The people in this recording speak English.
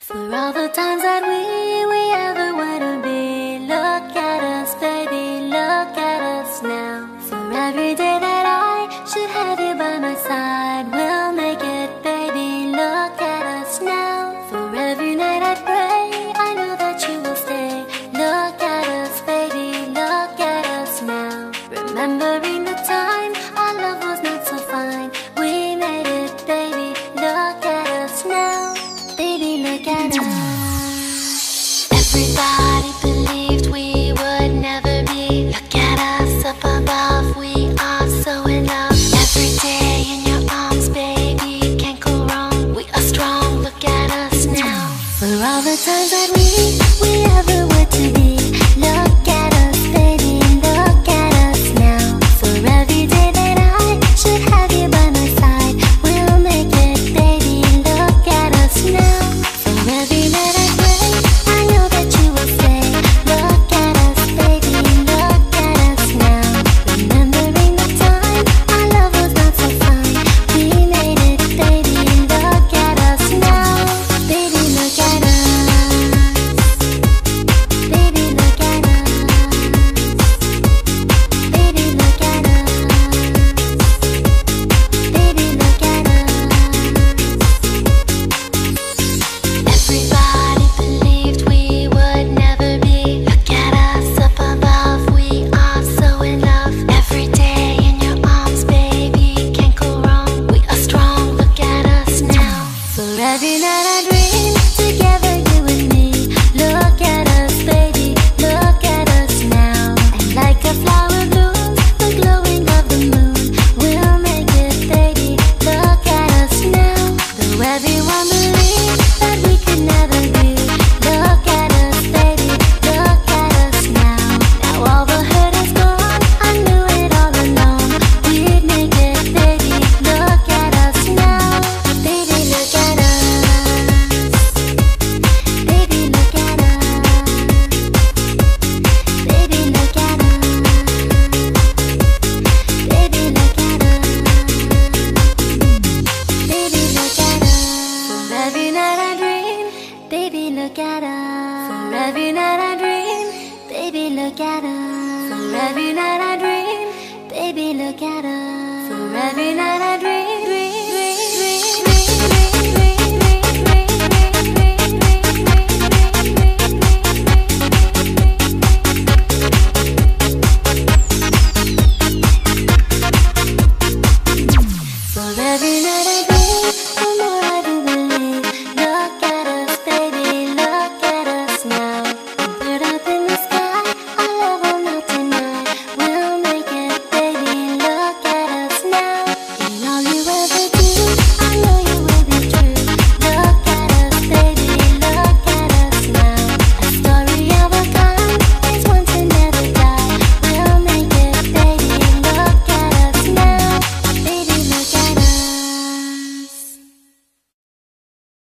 For all the times that we ever wanna be, look at us, baby, look at us now. For every day that I should have you by my side, we'll make it, baby, look at us now. For every night I pray, I know that you will stay. Look at us, baby, look at us now. Remembering the time our love was not so fine, we made it, baby, look at us now. Baby, look at us. Everybody believed we would never be. Look at us up above, we are so in love. Every day in your arms, baby, can't go wrong. We are strong, look at us now. For all the times that we ever were to be, look at us, baby, look at us now. For every day that I should have you by my side, we'll make it, baby, look at us now. Every night I pray, I know that you will say, look at us, baby, look at us now. Remembering the time our love was not so fine, we made it, baby, look at us now. Baby, look at us. Baby, look at us. Baby, look at us. Baby, look at us. Everybody believed we would never be. Look at us up above, we are so in love. Every day in your arms, baby, can't go wrong. We are strong, look at us now. For every night I dream together, you and me. Look at us, baby, look at us now. And like a flower blooms, the glowing of the moon, we'll make it, baby, look at us now. Though everyone believes that we could never be, look at us, baby, look at us now. Now all the hurt is gone, I knew it all along. We'd make it, baby, look at us now. Baby, look at us. Baby, look at us. Baby, look at us. Baby, look at us. Baby, look at us. For every night I dream, baby, look at us. For every night I dream, baby, look at us. For every night I dream, baby, look at us. For every night I dream.